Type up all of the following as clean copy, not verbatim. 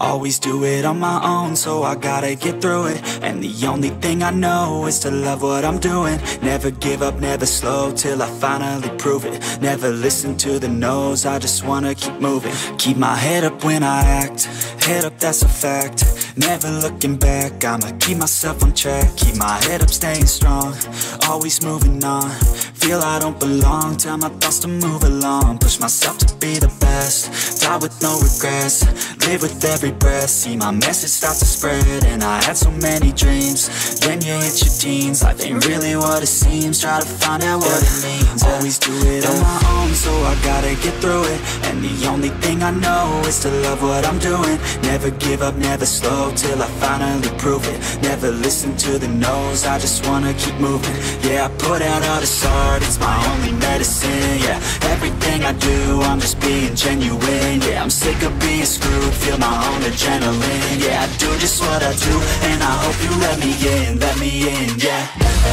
Always do it on my own, so I gotta get through it. And the only thing I know is to love what I'm doing. Never give up, never slow, till I finally prove it. Never listen to the no's, I just wanna keep moving. Keep my head up when I act, head up, that's a fact. Never looking back, I'ma keep myself on track. Keep my head up, staying strong, always moving on. Feel I don't belong, tell my thoughts to move along. Push myself to be the best, die with no regrets. Live with every breath, see my message start to spread. And I had so many dreams, then you hit your teens. Life ain't really what it seems, try to find out what it means. Always do it on my own, so I gotta get through it. And the only thing I know is to love what I'm doing. Never give up, never slow, till I finally prove it. Never listen to the no's, I just wanna keep moving. Yeah, I put out all this art, it's my only medicine. Yeah, everything I do, I'm just being genuine. Yeah, I'm sick of being screwed, feel my own adrenaline. Yeah, I do just what I do, and I hope you let me in, yeah.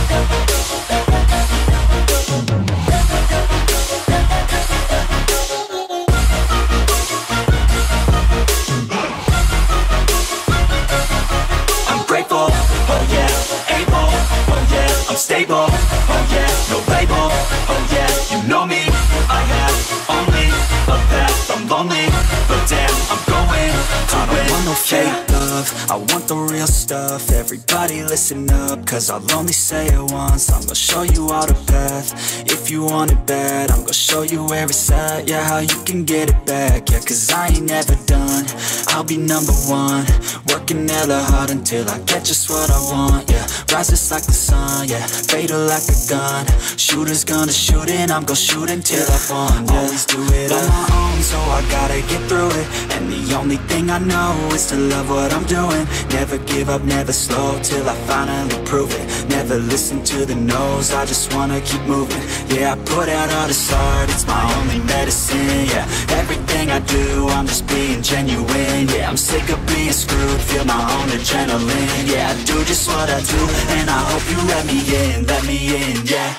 I'm grateful, oh yeah, able, oh yeah, I'm stable, oh yeah, no label, oh yeah, you know me, I have only a path, I'm lonely, but damn, I'm going to win. I don't want no fake love, I want the real stuff. Everybody listen up, cause I'll only say it once. I'm gonna show you all the path, if you want it bad. I'm gonna show you where it's at, yeah, how you can get it back. Yeah, cause I ain't never done, I'll be number one. Working hella hard until I get just what I want, yeah. Rises like the sun, yeah, fatal like a gun. Shooters gonna shoot and I'm gonna shoot until I won, yeah. Always do it on my own, so I gotta get through it. And the only thing I know is to love what I'm doing. Never give up, never slow, till I finally prove it. Never listen to the no's, I just wanna keep moving. Yeah, I put out all this art, it's my only medicine. Yeah, everything I do, I'm just being genuine. Yeah, I'm sick of being screwed, feel my own adrenaline. Yeah, I do just what I do, and I hope you let me in, yeah.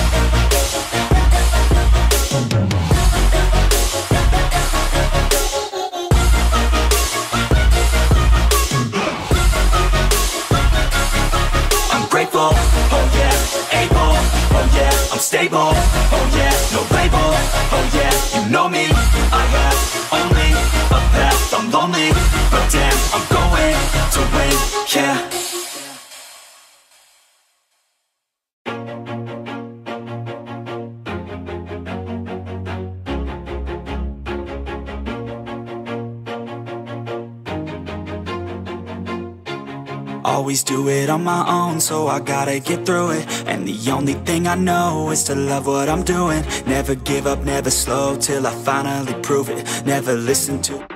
I'm grateful, oh yeah, able, oh yeah, I'm stable, oh yeah, no label, oh yeah, you know me, I have only a path, I'm lonely, but damn, I'm going to win, yeah. Always do it on my own, so I gotta get through it. And the only thing I know is to love what I'm doing. Never give up, never slow, till I finally prove it. Never listen to